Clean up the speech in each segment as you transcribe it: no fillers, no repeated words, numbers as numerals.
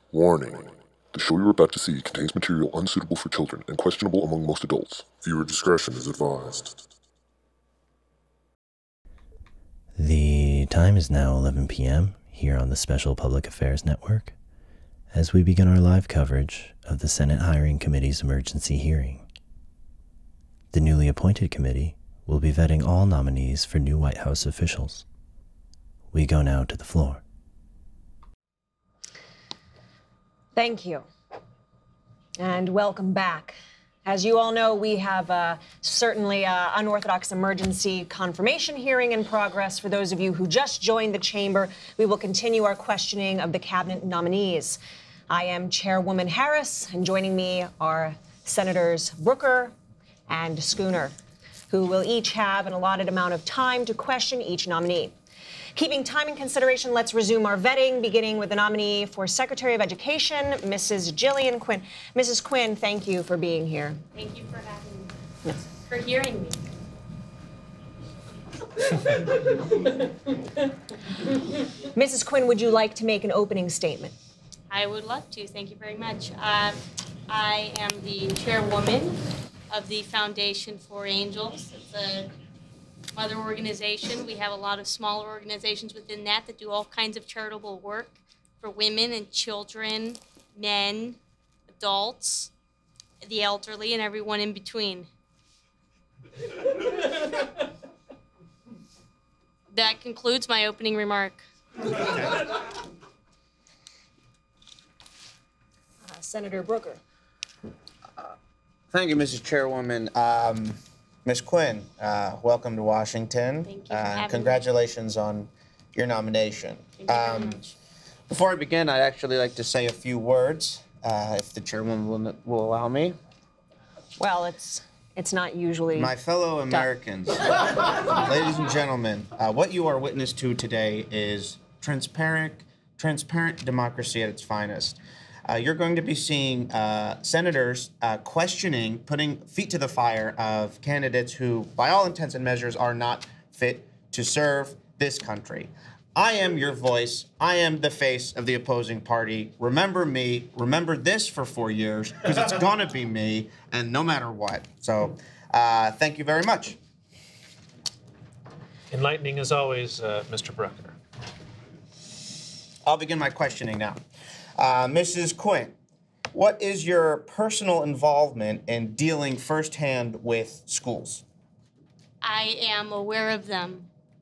Warning. The show you're about to see contains material unsuitable for children and questionable among most adults. Viewer discretion is advised. The time is now 11 p.m. here on the Special Public Affairs Network as we begin our live coverage of the Senate Hiring Committee's emergency hearing. The newly appointed committee will be vetting all nominees for new White House officials. We go now to the floor. Thank you. And welcome back. As you all know, we have certainly an unorthodox emergency confirmation hearing in progress. For those of you who just joined the chamber, we will continue our questioning of the cabinet nominees. I am Chairwoman Harris, and joining me are Senators Brooker and Schooner, who will each have an allotted amount of time to question each nominee. Keeping time in consideration, let's resume our vetting, beginning with the nominee for Secretary of Education, Mrs. Gillian Quinn. Mrs. Quinn, thank you for being here. Thank you for having me, for hearing me. Mrs. Quinn, would you like to make an opening statement? I would love to. Thank you very much. I am the chairwoman of the Foundation for Angels. It's a mother organization. We have a lot of smaller organizations within that do all kinds of charitable work for women and children, men, adults, the elderly, and everyone in between. That concludes my opening remark. Senator Brooker. Thank you, Mrs. Chairwoman. Ms. Quinn, welcome to Washington. Thank you for having congratulations on your nomination. Thank you very much. Before I begin, I'd actually like to say a few words, if the chairwoman will allow me. Well, it's not usually. My fellow Americans, ladies and gentlemen, what you are witness to today is transparent democracy at its finest. You're going to be seeing senators questioning, putting feet to the fire of candidates who, by all intents and measures, are not fit to serve this country. I am your voice. I am the face of the opposing party. Remember me. Remember this for 4 years, because it's going to be me, and no matter what. So thank you very much. Enlightening as always, Mr. Brooker. I'll begin my questioning now. Mrs. Quinn, what is your personal involvement in dealing firsthand with schools? I am aware of them.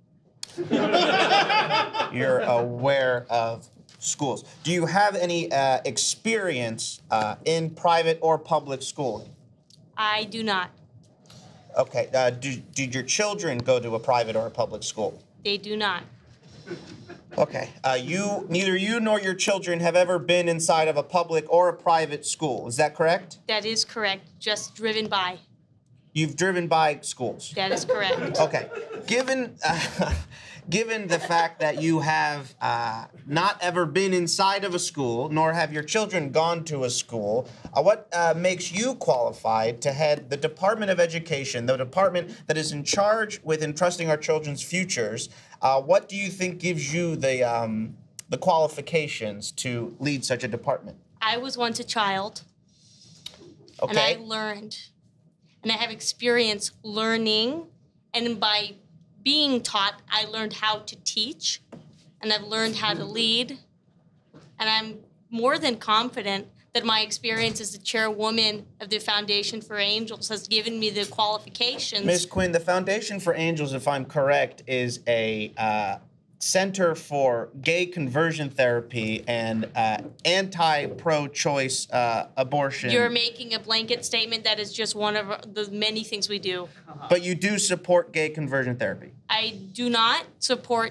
You're aware of schools. Do you have any experience in private or public schooling? I do not. Okay. Did your children go to a private or a public school? They do not. Okay. Neither you nor your children have ever been inside of a public or a private school. Is that correct? That is correct. Just driven by. You've driven by schools. That is correct. Okay. Given the fact that you have not ever been inside of a school, nor have your children gone to a school, what makes you qualified to head the Department of Education, the department that is in charge with entrusting our children's futures? What do you think gives you the qualifications to lead such a department? I was once a child. Okay. And I learned. And I have experience learning. And by being taught, I learned how to teach. And I've learned how to lead. And I'm more than confident that my experience as the chairwoman of the Foundation for Angels has given me the qualifications. Ms. Quinn, the Foundation for Angels, if I'm correct, is a center for gay conversion therapy and anti-pro-choice abortion. You're making a blanket statement. That is just one of the many things we do. But you do support gay conversion therapy? I do not support.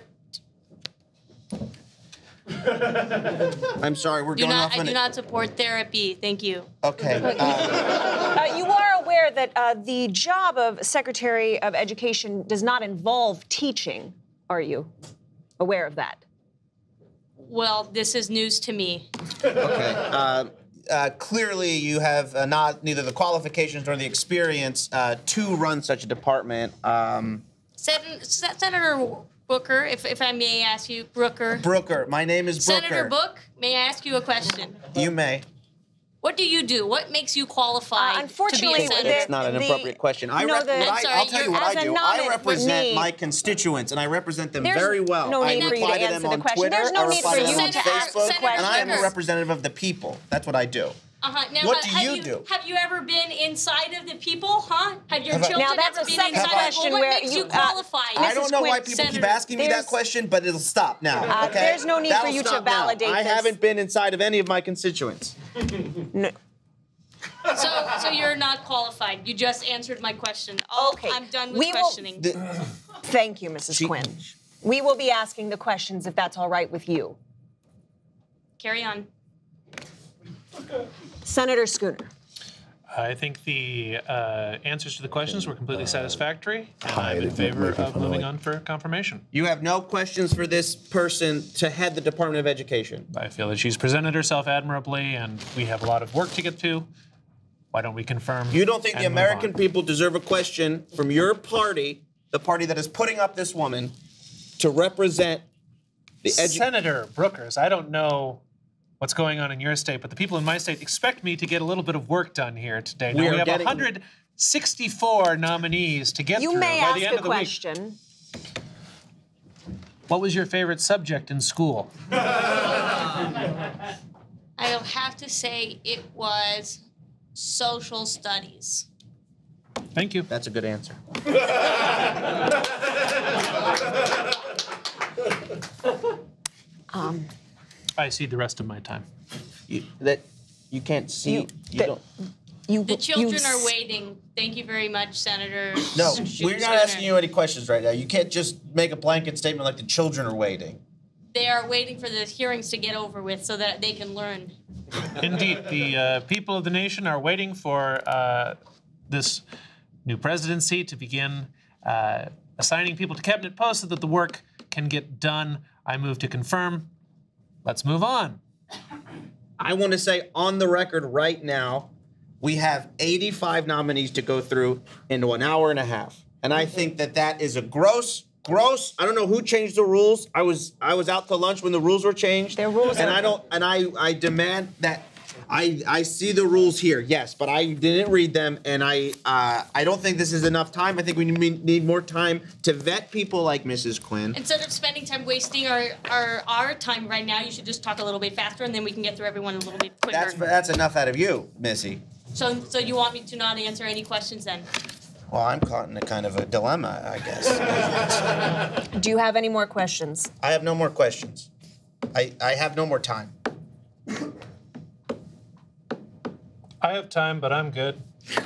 I'm sorry, we're going off on I do not support therapy. Thank you. Okay. You are aware that the job of Secretary of Education does not involve teaching, are you? Aware of that? Well, this is news to me. Okay. Clearly, you have neither the qualifications nor the experience to run such a department. Senator Booker, if I may ask you, Brooker. Brooker. My name is Brooker. Senator Book, May I ask you a question? You may. What do you do? What makes you qualified unfortunately, to be a senator? It's not an appropriate question. I'm sorry, I'll tell you what as I a do. nominee- I represent me- my constituents, and I represent them There's very well. no need I for you to reply to answer them the on question. Twitter. There's no I need reply for to you them on to ask Facebook, the question. and I am a representative of the people. That's what I do. Now, What do have you do? Have you ever been inside of the people, huh? Have your children Now, that's ever a been second inside? question What where makes you, you qualified? I don't know why Quinn, people keep Senator, asking me that there's- question, but it'll stop now. Okay? There's no need That'll for you to stop now. validate I this. haven't been inside of any of my constituents. No. So you're not qualified. You just answered my question. Oh, Okay. I'm done with We will- questioning. Thank you, Mrs. Quinn. We will be asking the questions if that's all right with you. Carry on. Senator Schooner. I think the answers to the questions were completely satisfactory, and I'm in favor of moving on for confirmation. You have no questions for this person to head the Department of Education. I feel that she's presented herself admirably, and we have a lot of work to get to. Why don't we confirm? You don't think the and move American on? people deserve a question from your party, the party that is putting up this woman, to represent the Senator Brookers, I don't know what's going on in your state, but the people in my state expect me to get a little bit of work done here today. Now, we have 164 nominees to get You through may by ask the end a of the week. question. What was your favorite subject in school? I'll have to say it was social studies. Thank you. That's a good answer. I cede the rest of my time. You can't see. The children are waiting. Thank you very much, Senator. No, we're not Schooner. asking you any questions right now. You can't just make a blanket statement like the children are waiting. They are waiting for the hearings to get over with so that they can learn. Indeed, the people of the nation are waiting for this new presidency to begin assigning people to cabinet posts so that the work can get done. I move to confirm. Let's move on. I want to say on the record right now, we have 85 nominees to go through in 1 hour and a half. And I think that that is a gross, I don't know who changed the rules. I was out to lunch when the rules were changed. Their rules and are- I demand that I see the rules here, yes, but I didn't read them, and I don't think this is enough time. I think we need more time to vet people like Mrs. Quinn. Instead of spending time wasting our time right now, you should just talk a little bit faster, and then we can get through everyone a little bit quicker. That's enough out of you, Missy. So you want me to not answer any questions then? Well, I'm caught in a kind of a dilemma, I guess. Do you have any more questions? I have no more questions. I have no more time. I have time, but I'm good.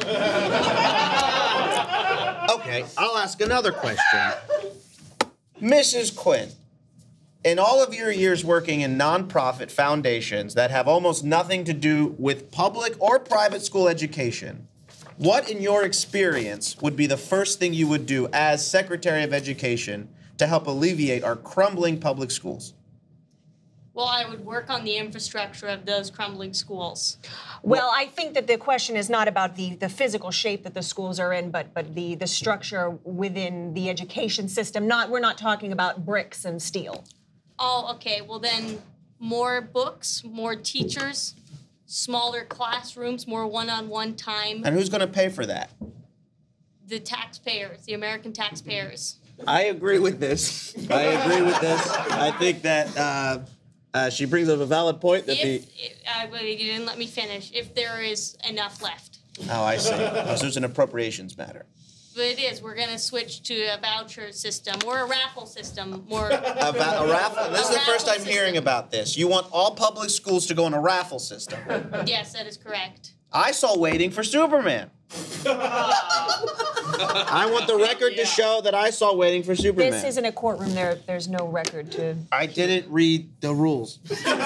Okay, I'll ask another question. Mrs. Quinn, in all of your years working in nonprofit foundations that have almost nothing to do with public or private school education, what, in your experience, would be the first thing you would do as Secretary of Education to help alleviate our crumbling public schools? Well, I would work on the infrastructure of those crumbling schools. Well, I think that the question is not about the physical shape that the schools are in, but the structure within the education system. We're not talking about bricks and steel. Oh, okay. Well, then more books, more teachers, smaller classrooms, more one-on-one time. And who's going to pay for that? The taxpayers, the American taxpayers. I agree with this. I think that she brings up a valid point that You didn't let me finish. If there is enough left. Oh, I see. So it's an appropriations matter. But it is. We're going to switch to a voucher system or a raffle system. More A raffle? This is the first raffle I'm hearing system. about this. You want all public schools to go in a raffle system. Yes, that is correct. I saw Waiting for Superman. I want the record to show that I saw Waiting for Superman. This isn't a courtroom. There's no record to. I didn't read the rules.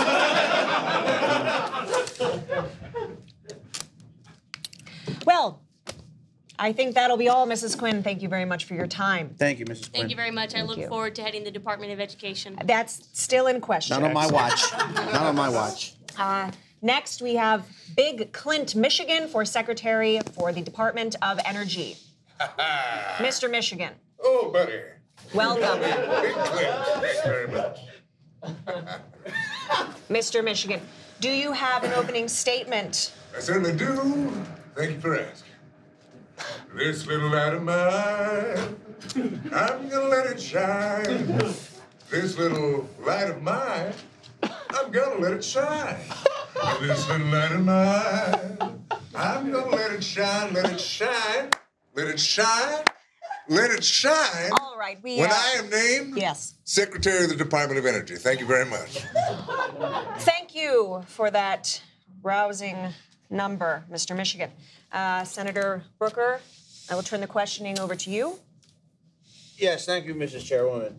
Well, I think that'll be all, Mrs. Quinn. Thank you very much for your time. Thank you, Mrs. Quinn. Thank you very much. I look you. forward to heading the Department of Education. That's still in question. Not on my watch. Not on my watch. Next, we have Big Clint Michigan for Secretary for the Department of Energy. Mr. Michigan, Oh, buddy. welcome. Big Clint. Thanks very much. Mr. Michigan, do you have an opening statement? I certainly do. Thank you for asking. This little light of mine, I'm gonna let it shine. This little light of mine, I'm gonna let it shine. This little light of mine, I'm gonna let it shine, let it shine, let it shine, let it shine. All right, when I am named Secretary of the Department of Energy. Thank you very much. Thank you for that rousing number, Mr. Michigan. Senator Brooker, I will turn the questioning over to you. Yes, thank you, Mrs. Chairwoman.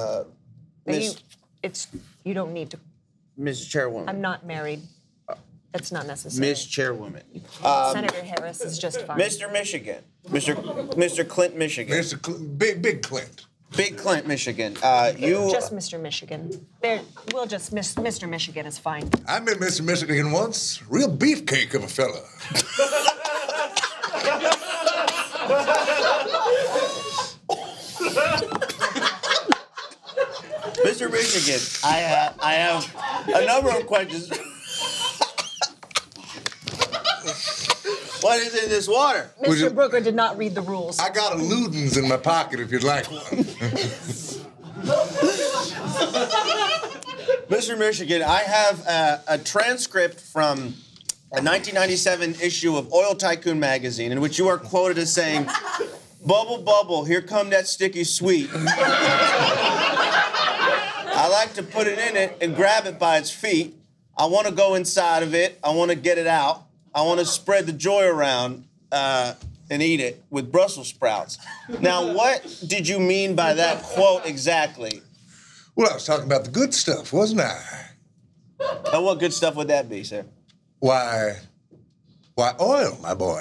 You don't need to. Mrs. Chairwoman. I'm not married. That's not necessary. Miss Chairwoman. Senator Harris is just fine. Mr. Michigan. Mr. Clint, Michigan. Big Clint. Big Clint, Michigan. Just Mr. Michigan. We'll just Mr. Michigan is fine. I met Mr. Michigan once. Real beefcake of a fella. Mr. Michigan, I have a number of questions. What is in this water? Mr. Brooker did not read the rules. I got a Ludens in my pocket if you'd like one. Mr. Michigan, I have a transcript from a 1997 issue of Oil Tycoon magazine in which you are quoted as saying, "Bubble, bubble, here come that sticky sweet. I like to put it in it and grab it by its feet. I want to go inside of it. I want to get it out. I want to spread the joy around and eat it with Brussels sprouts." Now, what did you mean by that quote exactly? Well, I was talking about the good stuff, wasn't I? And what good stuff would that be, sir? Why, oil, my boy.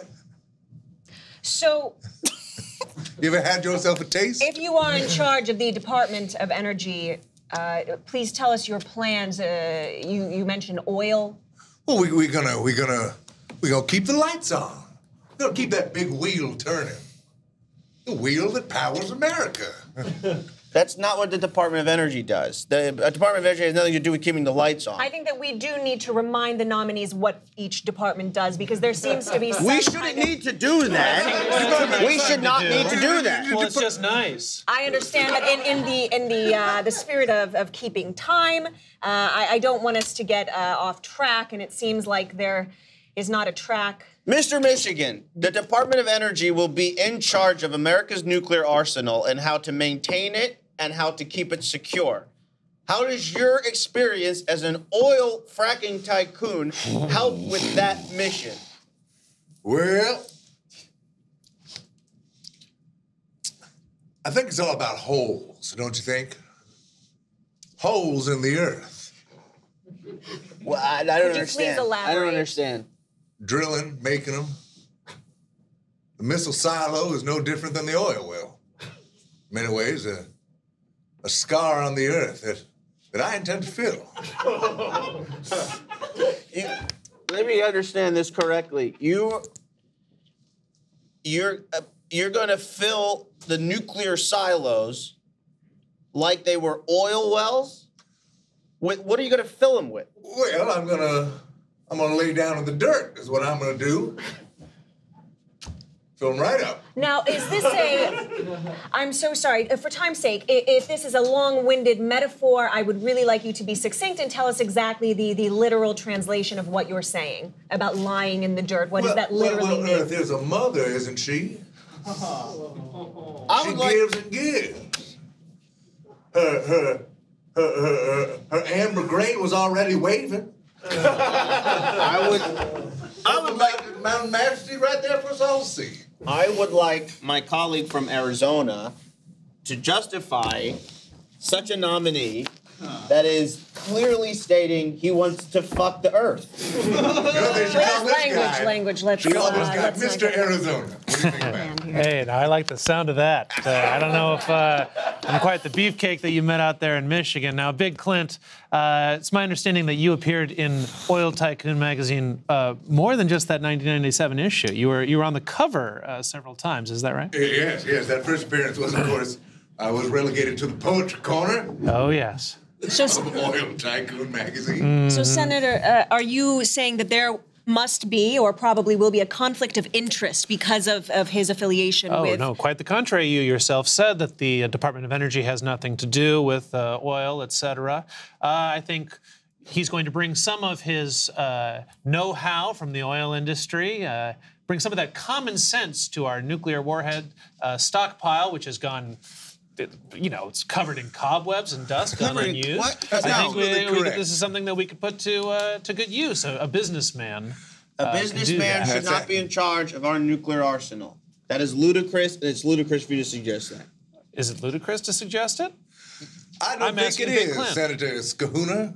So, you ever had yourself a taste? if you are in charge of the Department of Energy, please tell us your plans. You mentioned oil. Well, we're gonna keep the lights on. We're gonna keep that big wheel turning. The wheel that powers America. That's not what the Department of Energy does. The Department of Energy has nothing to do with keeping the lights on. I think that we do need to remind the nominees what each department does, because there seems to be some We shouldn't need to do that. We should not need to do that. Well, it's just nice. I understand that in the spirit of keeping time, I don't want us to get off track, and it seems like there is not a track. Mr. Michigan, the Department of Energy will be in charge of America's nuclear arsenal and how to maintain it and how to keep it secure. How does your experience as an oil fracking tycoon help with that mission? Well, I think it's all about holes, don't you think? Holes in the earth. Well, I don't Could you please understand. I elaborate? don't understand. Drilling, making them. The missile silo is no different than the oil well. In many ways, a scar on the earth that I intend to fill. Let me understand this correctly. You're going to fill the nuclear silos like they were oil wells? What are you going to fill them with? Well, I'm gonna lay down in the dirt is what I'm gonna do. Fill them right up. Now, is this I'm so sorry, for time's sake, if this is a long-winded metaphor, I would really like you to be succinct and tell us exactly the literal translation of what you're saying about lying in the dirt. What does that literally mean? Earth is a mother, isn't she? She gives and gives. Her amber grain was already waving. I would like Mountain Majesty right there for us all to see. I would like my colleague from Arizona to justify such a nominee that is clearly stating he wants to fuck the earth. Language. Let's Mr. Arizona. What do you think about it? Hey, I like the sound of that. I don't know if I'm quite the beefcake that you met out there in Michigan. Now, Big Clint, it's my understanding that you appeared in Oil Tycoon magazine more than just that 1997 issue. You were on the cover several times. Is that right? Yes. That first appearance was, of course, I was relegated to the poetry corner. Oh, yes. So, Oil Tycoon magazine. So, Senator, are you saying that there must be, or probably will be, a conflict of interest because of his affiliation with... Oh, no, quite the contrary. You yourself said that the Department of Energy has nothing to do with oil, et cetera. I think he's going to bring some of his know-how from the oil industry, bring some of that common sense to our nuclear warhead stockpile, which has gone... it's covered in cobwebs and dust, gone unused. What? I That's think this is something that we could put to good use. A businessman. A businessman should not be in charge of our nuclear arsenal. That is ludicrous, and it's ludicrous for you to suggest that. Is it ludicrous to suggest it? I don't think it is, Senator Skahuna.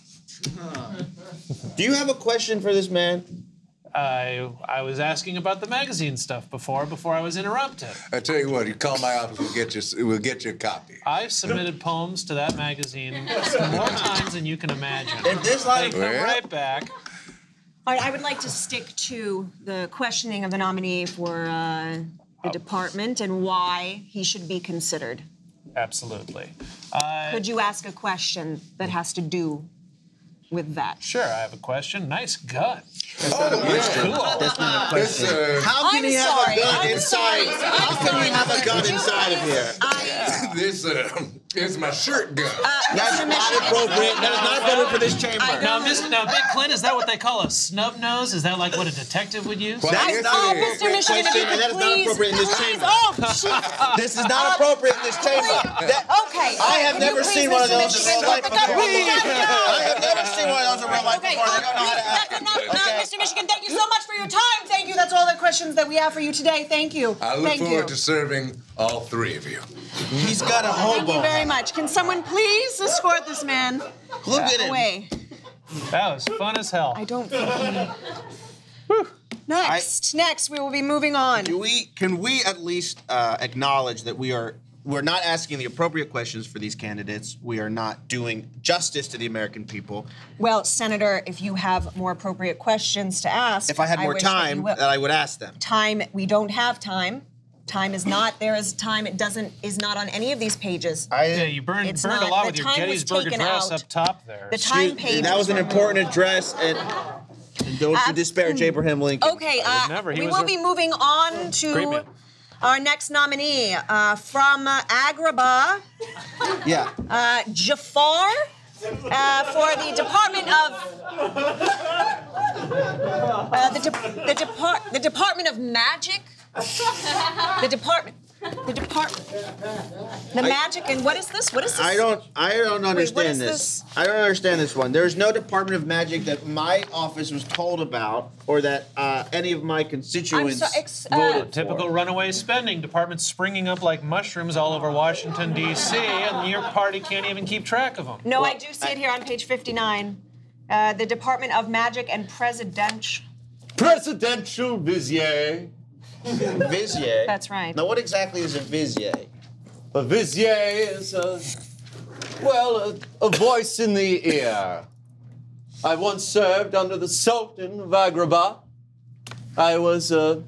Do you have a question for this man? I was asking about the magazine stuff before I was interrupted. I tell you what, you call my office, we'll get you a copy. I've submitted poems to that magazine more times than you can imagine. If this line They come right back. All right, I would like to stick to the questioning of the nominee for the department and why he should be considered. Absolutely. Could you ask a question that has to do with that? Sure, I have a question. Nice gun. Cool. That's not a question. How can he have a gun inside? How can he have a gun inside of here? This is my shirt gun. That's not appropriate. That is not appropriate for this chamber. Now, Big Clint, is that what they call a snub nose? Is that like what a detective would use? That's not Mr. Michigan, if you could that is not appropriate in this chamber. Oh, This is not appropriate in this chamber. okay. I have never seen one of those in real life before. I have never seen one of those in real life Okay, before. I don't know how to act. that's enough, Mr. Michigan. Thank you so much for your time. Thank you. That's all the questions that we have for you today. Thank you. I look forward to serving all three of you. He's got a Thank you hobo. very much. Can someone please escort this man Look at him. away? That was fun as hell. I don't think Next, we will be moving on. Can we at least acknowledge that we're not asking the appropriate questions for these candidates. We are not doing justice to the American people. Well, Senator, if you have more appropriate questions to ask, If I had more time, that I would ask them. Time, we don't have time. Time is not, there is time, is not on any of these pages. Yeah, you burned It's a not. lot The with your time was Gettysburg taken Address out. up top there. The time page. That was an important address, and don't you disparage Abraham Lincoln. Okay, never. He we was will a be moving on great to man. our next nominee from Agrabah, Yeah. Jafar, for the Department of the Department of Magic. The magic, and what is this? What is this? I don't understand is this. I don't understand this one. There's no Department of Magic that my office was told about, or that any of my constituents voted for. Typical runaway spending. Departments springing up like mushrooms all over Washington, D.C., and your party can't even keep track of them. No, I do see it here on page 59. The Department of Magic and Presidential Vizier. Vizier? That's right. Now, what exactly is a Vizier? A Vizier is a voice in the ear. I once served under the Sultan of Agrabah. I was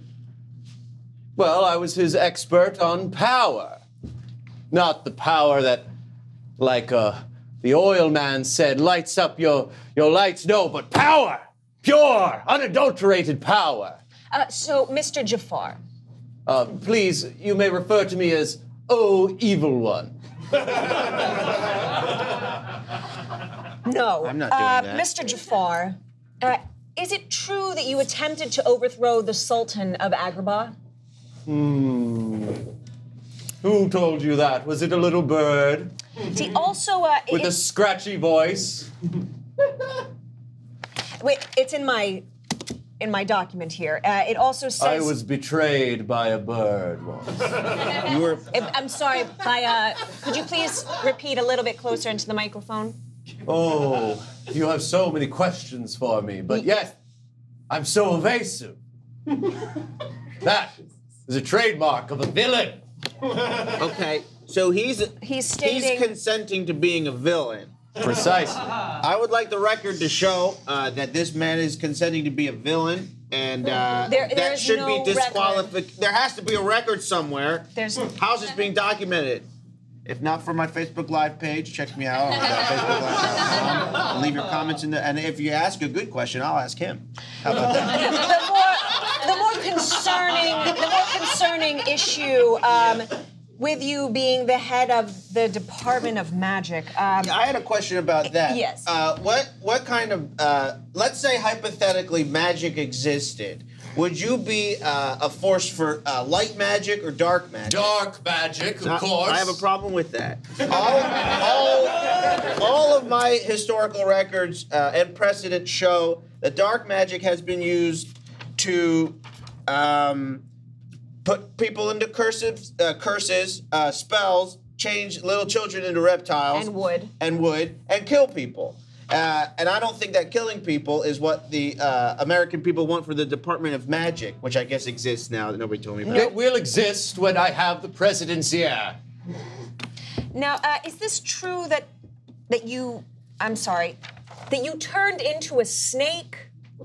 his expert on power. Not the power that, like the oil man said, lights up your lights. No, but power! Pure, unadulterated power. So, Mr. Jafar. Please, you may refer to me as Oh Evil One. No. I'm not doing that. Mr. Jafar, is it true that you attempted to overthrow the Sultan of Agrabah? Who told you that? Was it a little bird? See, also, With a scratchy voice? wait, it's in my document here. It also says... I was betrayed by a bird once. You were. I'm sorry, could you please repeat a little bit closer into the microphone? Oh, you have so many questions for me, but yes, I'm so evasive. That is a trademark of a villain. Okay, so he's consenting to being a villain. Precisely. I would like the record to show that this man is consenting to be a villain, and that there's should no be disqualified. There has to be a record somewhere. There's How's this being documented? If not for my Facebook Live page, check me out on facebooklive.com. Leave your comments in there. And if you ask a good question, I'll ask him. How about that? The more concerning issue with you being the head of the Department of Magic. I had a question about that. Yes. What kind of, let's say hypothetically magic existed. Would you be a force for light magic or dark magic? Dark magic, of course. I have a problem with that. All of my historical records and precedents show that dark magic has been used to put people into curses, spells, change little children into reptiles. And wood, and kill people. And I don't think that killing people is what the American people want for the Department of Magic, which I guess exists now that nobody told me about. It will exist when I have the presidency. Now, is this true that you turned into a snake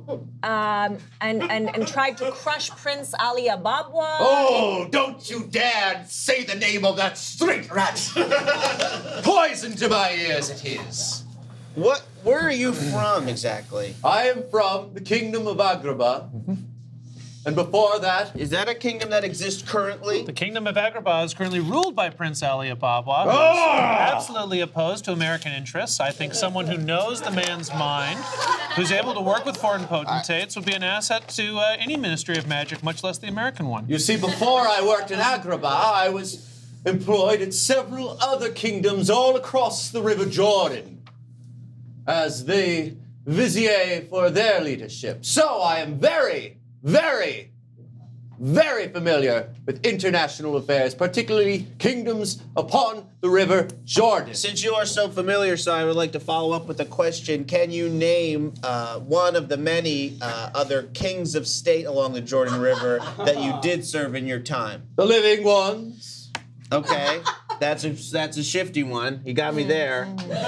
and tried to crush Prince Ali Ababwa? Oh, don't you dare say the name of that street rat! Poison to my ears it is. Where are you from exactly? I am from the Kingdom of Agrabah. And before that... Is that a kingdom that exists currently? The Kingdom of Agrabah is currently ruled by Prince Ali Ababwa, who is absolutely opposed to American interests. I think someone who knows the man's mind, who's able to work with foreign potentates, would be an asset to any Ministry of Magic, much less the American one. You see, before I worked in Agrabah, I was employed in several other kingdoms all across the River Jordan as the vizier for their leadership. So I am very, very, very familiar with international affairs, particularly kingdoms upon the River Jordan. Since you are so familiar, sir, I would like to follow up with a question. Can you name one of the many other kings of state along the Jordan River that you did serve in your time? The living ones. Okay, that's a shifty one. You got me there.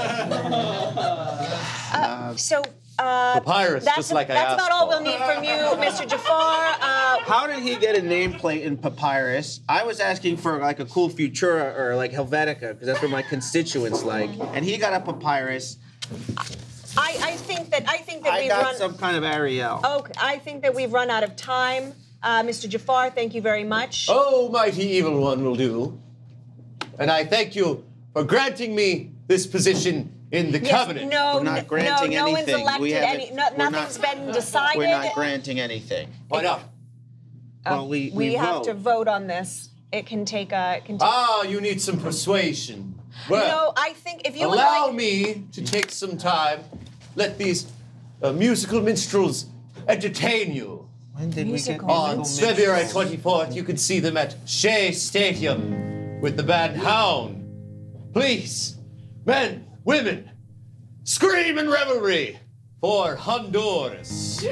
Papyrus, just like I asked. That's about all we'll need from you, Mr. Jafar. How did he get a nameplate in Papyrus? I was asking for like a cool Futura or like Helvetica because that's what my constituents like, and he got a Papyrus. I think that I got some kind of Ariel. Okay, I think that we've run out of time. Mr. Jafar, thank you very much. Oh, mighty evil one will do. And I thank you for granting me this position in the cabinet. We're not granting no anything. one's elected nothing's been decided. We're not granting anything. Why not? Well, we have to vote on this. It can take you need some persuasion. Well, no, I think if you allow me to take some time, let these musical minstrels entertain you. When did we get on February 24th, you can see them at Shea Stadium with the band Hound. Please, men, women, scream in revelry for Honduras.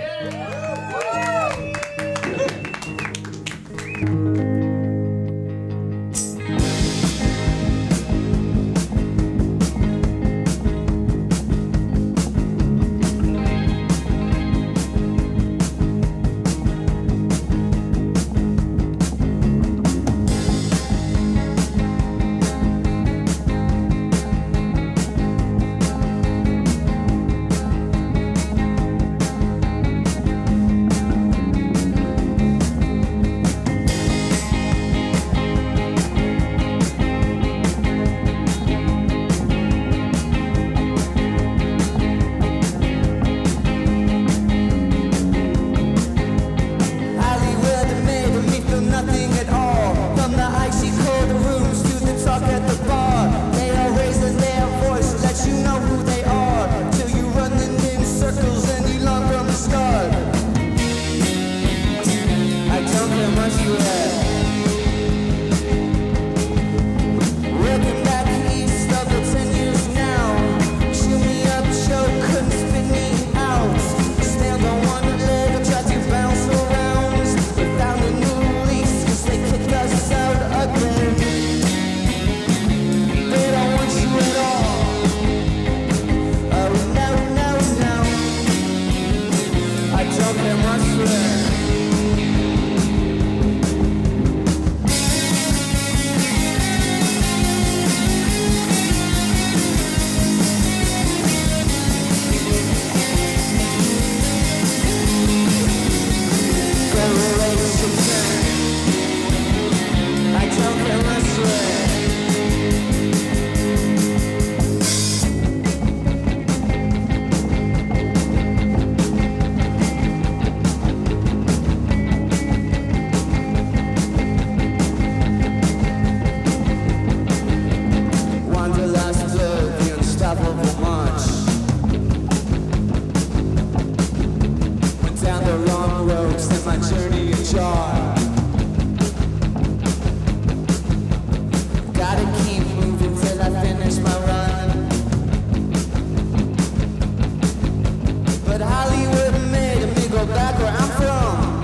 But Hollywood made me go back where I'm from.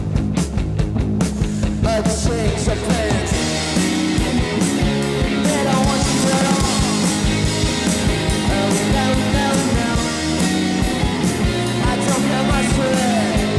A change of plans. They don't want you at all. Oh no, no, no. I don't care much for that.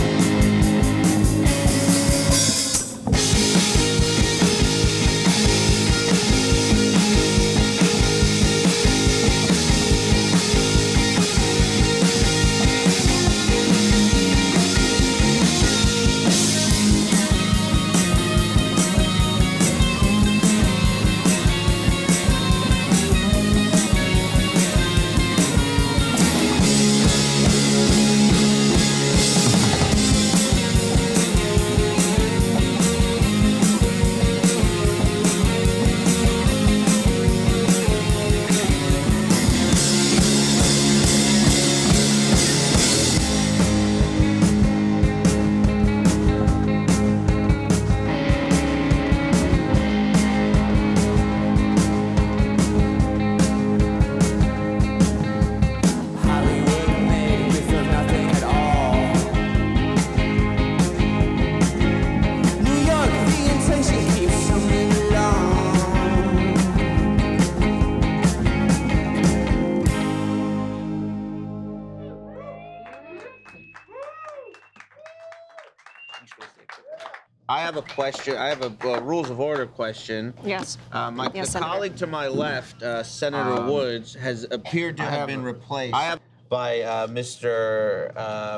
I have a question. I have a rules of order question. Yes. The Senator. colleague to my left, Senator Woods, has appeared to have been replaced by Mr.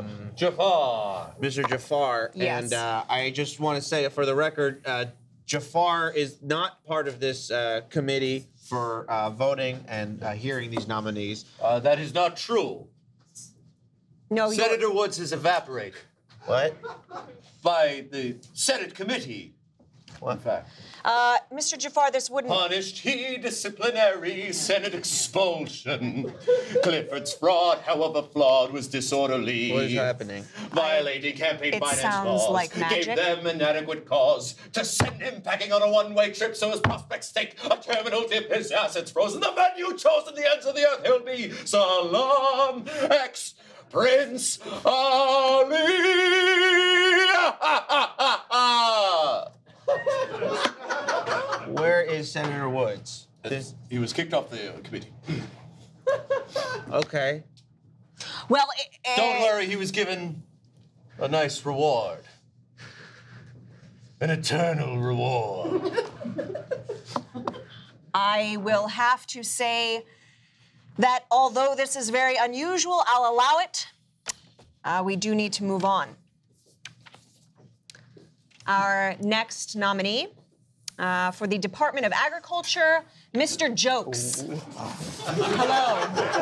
Jafar. Mr. Jafar. Yes. And I just want to say, for the record, Jafar is not part of this committee for voting and hearing these nominees. That is not true. No, Senator Woods is evaporated. What? By the Senate committee. What? In fact. Mr. Jafar, this wouldn't... Punished he disciplinary Senate expulsion. Clifford's fraud, however flawed, was disorderly. What is happening? Violating campaign finance sounds laws. like magic. Gave them an adequate cause to send him packing on a one-way trip so his prospects stake a terminal dip, his assets frozen. The man you chose at the ends of the earth, he'll be Salam X Prince Ali. Where is Senator Woods? He was kicked off the committee. Okay. Well, Don't worry, he was given a nice reward. An eternal reward. I will have to say that although this is very unusual, I'll allow it. We do need to move on. Our next nominee for the Department of Agriculture, Mr. Jokes. Hello.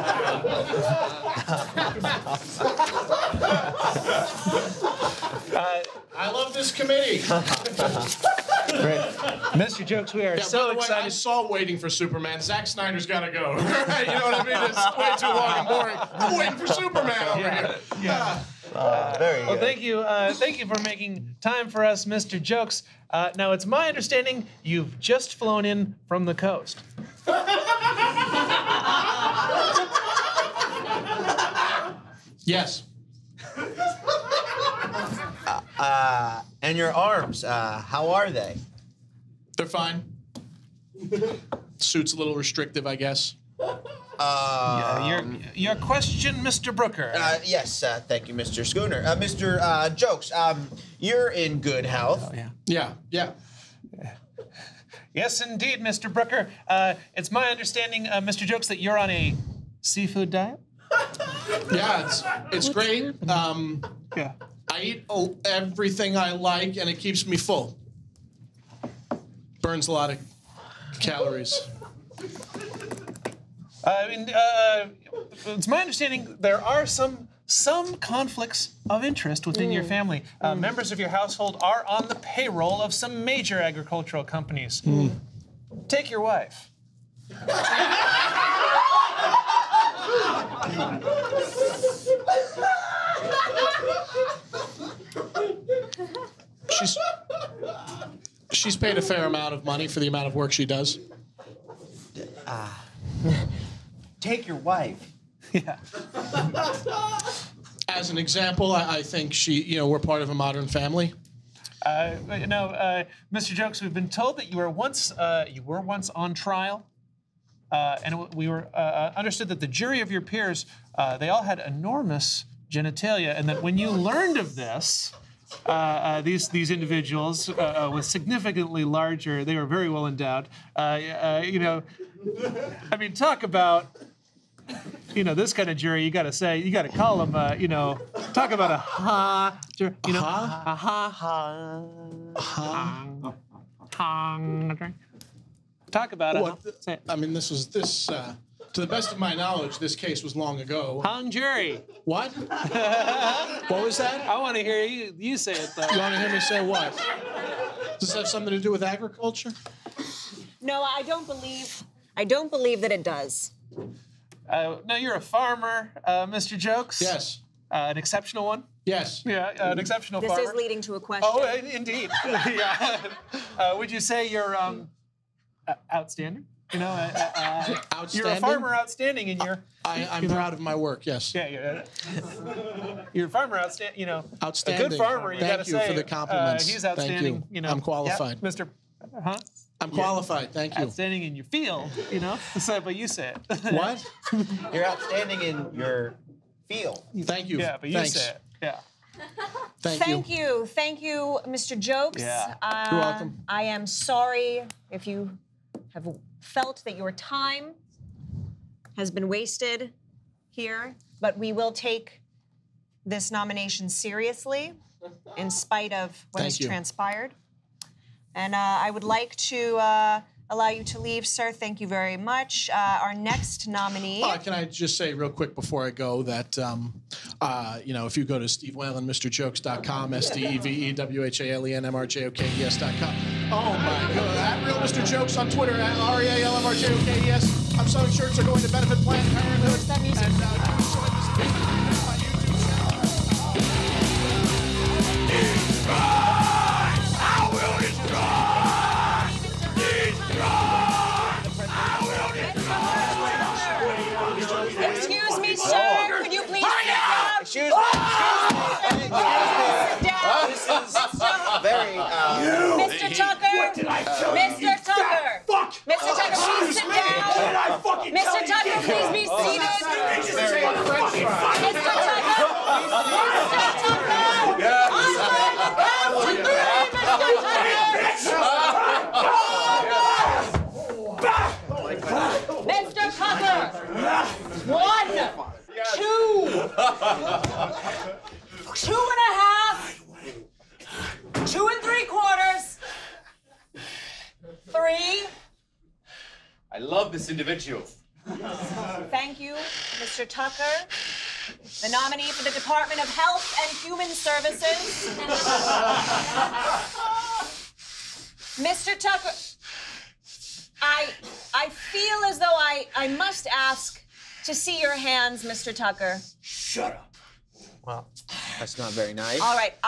I love this committee. Great. Mr. Jokes, we are so by the way, excited. I saw Waiting for Superman. Zack Snyder's got to go. You know what I mean? It's way too long and boring. I'm waiting for Superman over here. Yeah. Very Well, good. thank you for making time for us, Mr. Jokes. Now, it's my understanding you've just flown in from the coast. Yes. And your arms, how are they? They're fine. Suit's a little restrictive, I guess. Your question, Mr. Brooker. Yes, thank you, Mr. Schooner. Mr. Jokes, you're in good health. Oh, Yeah. Yes, indeed, Mr. Brooker. It's my understanding, Mr. Jokes, that you're on a seafood diet? Yeah, it's great. Yeah. I eat everything I like, and it keeps me full. Burns a lot of calories. It's my understanding there are some conflicts of interest within your family. Members of your household are on the payroll of some major agricultural companies. Take your wife. She's paid a fair amount of money for the amount of work she does. Take your wife. Yeah. as an example, I think we're part of a modern family. Mr. Jokes, we've been told that you were once on trial, and we were understood that the jury of your peers, they all had enormous genitalia, and that when you learned of this, these individuals with significantly larger, they were very well endowed. Talk about. This kind of jury, you got to call them, talk about a talk about it. I mean, this, to the best of my knowledge, this case was long ago. Hung jury. What? What was that? I want to hear you say it, though. You want to hear me say what? Does this have something to do with agriculture? No, I don't believe that it does. Now, you're a farmer, Mr. Jokes. Yes. An exceptional one? Yes. Yeah, an exceptional farmer. This is leading to a question. Oh, indeed. Yeah. Would you say you're outstanding? Outstanding? You're a farmer outstanding in your... I'm proud of my work, yes. Yeah. You're a farmer outstanding, Outstanding. A good farmer, you got to say. Thank you for the compliments. He's outstanding, Thank you. I'm qualified. Yeah, Mr. Huh? I'm qualified, thank you. Outstanding in your field, but you say it. What? You're outstanding in your field. Thank you. Yeah, but you say it. Yeah. Thank you, Mr. Jokes. Yeah. You're welcome. I am sorry if you have felt that your time has been wasted here, but we will take this nomination seriously in spite of what has transpired. And I would like to allow you to leave, sir. Thank you very much. Our next nominee. Can I just say real quick before I go that, if you go to stevewhalen.mrjokes.com, STEVEWHALENMRJOKES.com. Oh, my God. At Real Mr. Jokes on Twitter, at REALMRJOKES. I'm selling shirts are going to benefit Planned Parenthood. What's that music? And you enjoy this video on my YouTube channel. Excuse me, sir. Could you please sit down? Excuse me. Sit down. This is very. Mr. Tucker. What did I tell you? Mr. Tucker. Fuck. Mr. Tucker, please sit down. Did I fucking tell Mr. you? Tucker, please be seated. Mr. Tucker. Mr. Tucker. I'm going to count to 3, Mr. Tucker. Mr. Tucker. 1, 2, 2.5, 2 3/4, 3. I love this individual. Thank you, Mr. Tucker, the nominee for the Department of Health and Human Services. Mr. Tucker, I feel as though I must ask to see your hands, Mr. Tucker. Shut up. Well, that's not very nice. All right,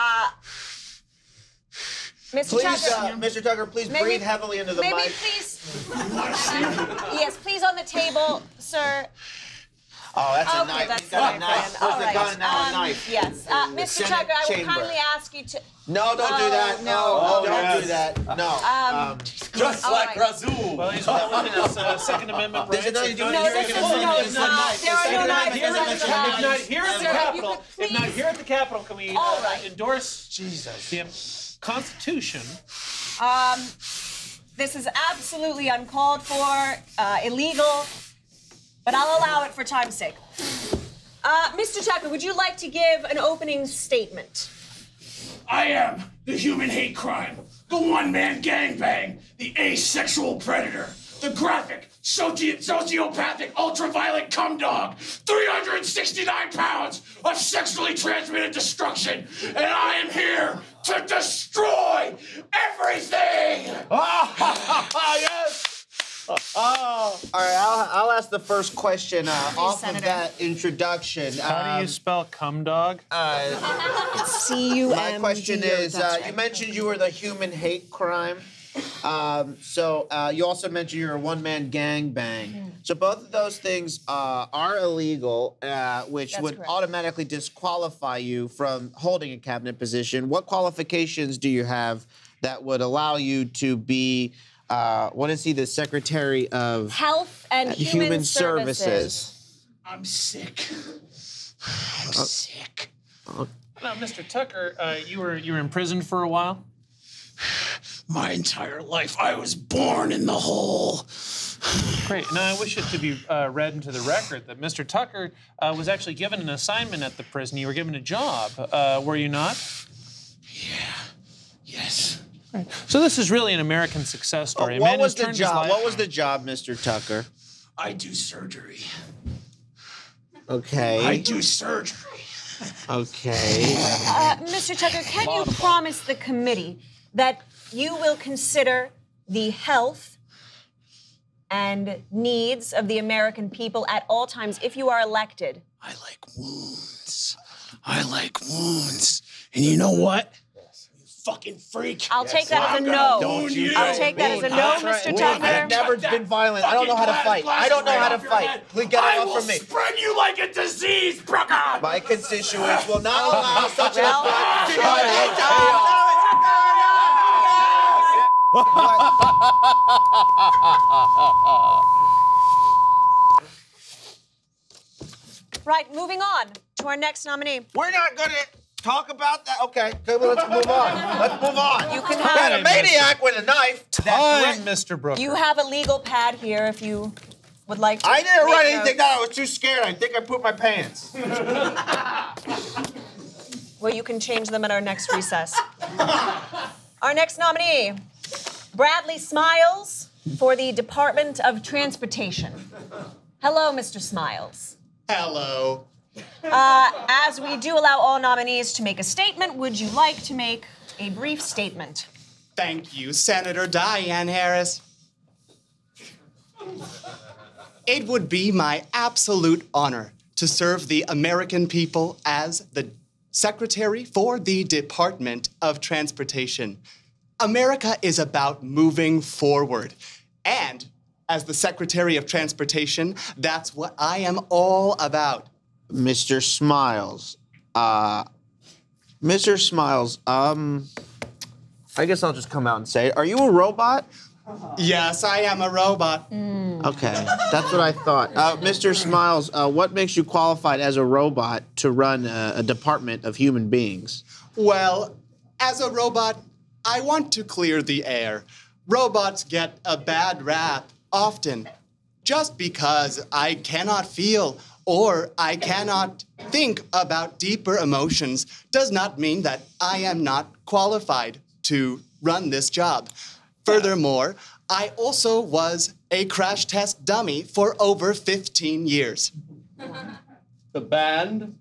Mr. Tucker. Mr. Tucker, please breathe heavily into the mic. Maybe please. Yes, please on the table, sir. Oh, that's a Okay, knife. that's He's got a knife. All Where's the right. gun now? A knife. Yes, Mr. Senate Tucker, I will chamber. kindly ask you to. No, don't do that. no. Don't do that. No. Just All like right. Razul. Well, he's not looking at Second Amendment rights. No, this is there are no knives. Here at the Capitol. If not here at the Capitol, can we endorse the Constitution? This is absolutely uncalled for, illegal, but I'll allow it for time's sake. Mr. Tucker, would you like to give an opening statement? I am the human hate crime, the one-man gangbang, the asexual predator, the graphic, sociopathic, ultraviolet cum dog, 369 pounds of sexually transmitted destruction, and I am here to destroy everything! Yes! All right, I'll ask the first question off Senator. of that introduction. How do you spell cum dog? C-U-M. My question is, you mentioned you were the human hate crime. So you also mentioned you're a one-man gangbang. So both of those things are illegal, which would automatically disqualify you from holding a cabinet position. What qualifications do you have that would allow you to be, what is he, the Secretary of Health and Human Services? I'm sick. I'm sick. Now, Mr. Tucker, you were imprisoned for a while? My entire life, I was born in the hole. Great. Now, I wish it to be read into the record that Mr. Tucker was actually given an assignment at the prison. You were given a job, were you not? Yeah. Yes. Right. So this is really an American success story. What was the job? What was the job, Mr. Tucker? I do surgery. Okay. I do surgery. Okay. Mr. Tucker, can you promise the committee that you will consider the health and needs of the American people at all times if you are elected? I like wounds. I like wounds. And you know what? You fucking freak. I'll take that as a no. I'll take that as a no, Mr. Tucker. I've never been violent. I don't know how to fight. I don't know how to fight. Please get it off from me. I will spread you like a disease, Brooker. My constituents will not allow such an Right, moving on to our next nominee. We're not going to talk about that. Okay, good, well, let's move on. Let's move on. You can We got a maniac with a knife. Time, Mr. Brooker. You have a legal pad here if you would like to. I didn't write make anything down. I was too scared. I think I pooped my pants. Well, you can change them at our next recess. Our next nominee, Bradley Smiles for the Department of Transportation. Hello, Mr. Smiles. Hello. As we do allow all nominees to make a statement, would you like to make a brief statement? Thank you, Senator Diane Harris. It would be my absolute honor to serve the American people as the Secretary for the Department of Transportation. America is about moving forward. And as the Secretary of Transportation, that's what I am all about. Mr. Smiles. Mr. Smiles, I guess I'll just come out and say it. Are you a robot? Yes, I am a robot. Okay, that's what I thought. Mr. Smiles, what makes you qualified as a robot to run a department of human beings? Well, as a robot, I want to clear the air. Robots get a bad rap often. Just because I cannot feel or I cannot think about deeper emotions does not mean that I am not qualified to run this job. Furthermore, I also was a crash test dummy for over 15 years. The band.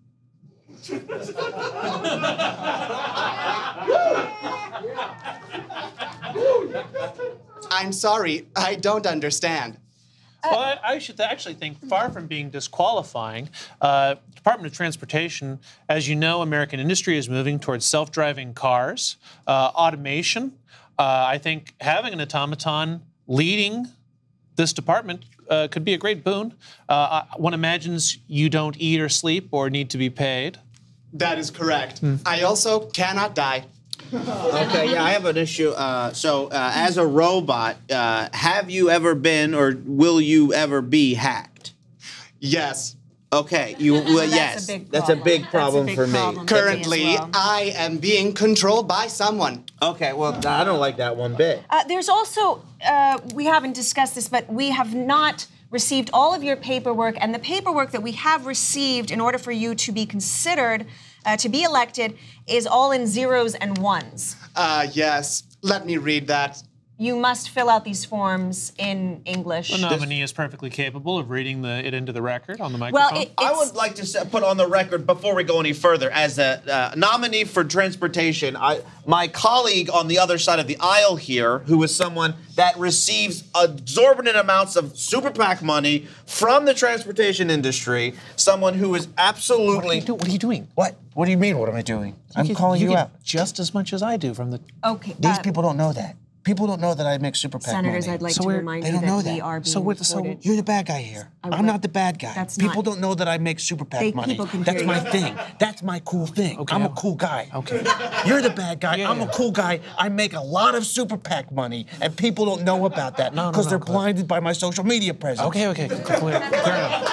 I'm sorry, I don't understand. Well, I should actually think, far from being disqualifying, Department of Transportation, as you know, American industry is moving towards self-driving cars, automation. I think having an automaton leading this department could be a great boon. One imagines you don't eat or sleep or need to be paid. That is correct. I also cannot die. Okay, yeah, I have an issue. As a robot, have you ever been or will you ever be hacked? Yes. Okay, yes. That's a big problem for me. Currently, I am being controlled by someone. Okay, well, I don't like that one bit. There's also, we haven't discussed this, but we have not received all of your paperwork, and the paperwork that we have received in order for you to be considered to be elected is all in zeros and ones. Yes. Let me read that. You must fill out these forms in English. The nominee is perfectly capable of reading it into the record on the microphone. Well, I would like to put on the record, before we go any further, as a nominee for transportation, my colleague on the other side of the aisle here, who is someone that receives exorbitant amounts of super PAC money from the transportation industry, someone who is absolutely... What are you doing? What? What do you mean, what am I doing? I'm calling you out. Just as much as I do from the... Okay. These people don't know that. People don't know that I make super PAC Senators, money. I'd like to remind They you don't know that we are being So recorded. you're the bad guy here. I'm not the bad guy. That's People not- don't know that I make super PAC money. people can That's hear my you. thing. That's my cool thing. Okay. I'm a cool guy. Okay. You're the bad guy. I'm a cool guy. I make a lot of super PAC money, and people don't know about that because they're blinded by my social media presence. Okay. Clear enough.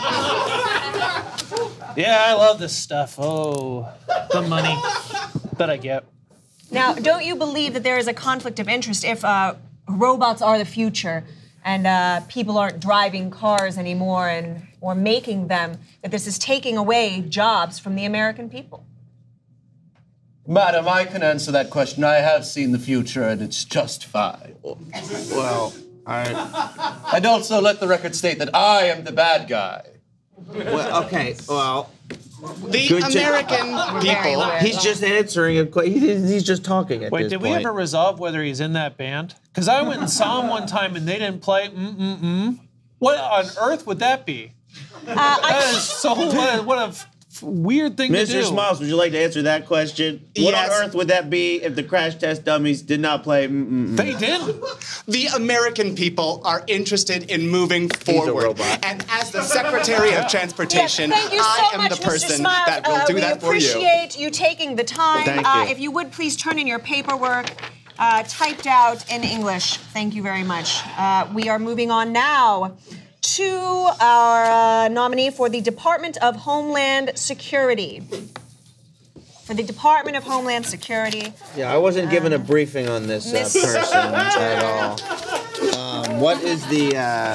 Yeah, I love this stuff. Oh, the money that I get. Now, don't you believe that there is a conflict of interest if robots are the future and people aren't driving cars anymore or making them, that this is taking away jobs from the American people? Madam, I can answer that question. I have seen the future, and it's just fine. Well, And also let the record state that I am the bad guy. well, okay. Well, The Good American people. he's just answering a question. He's just talking at Wait, this did we point. ever resolve whether he's in that band? Because I went and saw him one time and they didn't play What on earth would that be? That is so what a weird thing to do. Mr. Smiles, would you like to answer that question? What on Yes. earth would that be if the crash test dummies did not play? They didn't. The American people are interested in moving forward. robot. And as the Secretary of Transportation, Thank you so I am much, the person Mr. Smiles. that will do that for We you. appreciate you taking the time. Thank you. If you would please turn in your paperwork typed out in English. Thank you very much. We are moving on now to our nominee for the Department of Homeland Security. For the Department of Homeland Security. Yeah, I wasn't given a briefing on this Mr. person at all. What is the?